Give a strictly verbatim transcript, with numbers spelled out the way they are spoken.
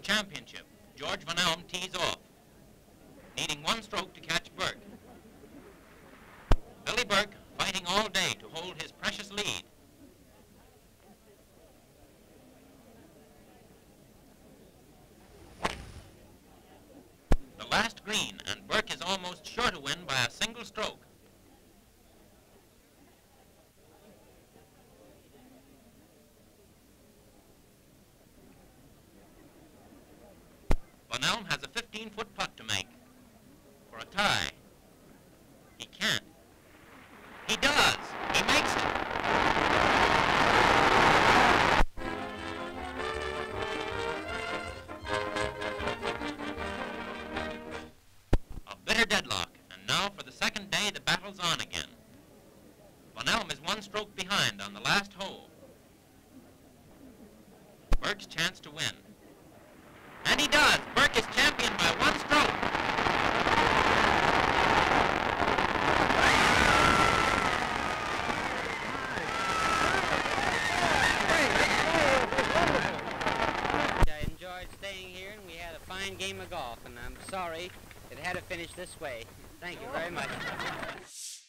championship. George Von Elm tees off, needing one stroke to catch Burke. Billy Burke fighting all day to hold his precious lead. The last green, and Burke is almost sure to win by a single stroke. Von Elm has a fifteen-foot putt to make for a tie. He can't. He does! He makes it! A bitter deadlock, and now for the second day the battle's on again. Von Elm is one stroke behind on the last hole. Burke's chance to win. And he does! Burke is champion by one stroke! I enjoyed staying here, and we had a fine game of golf, and I'm sorry it had to finish this way. Thank you very much.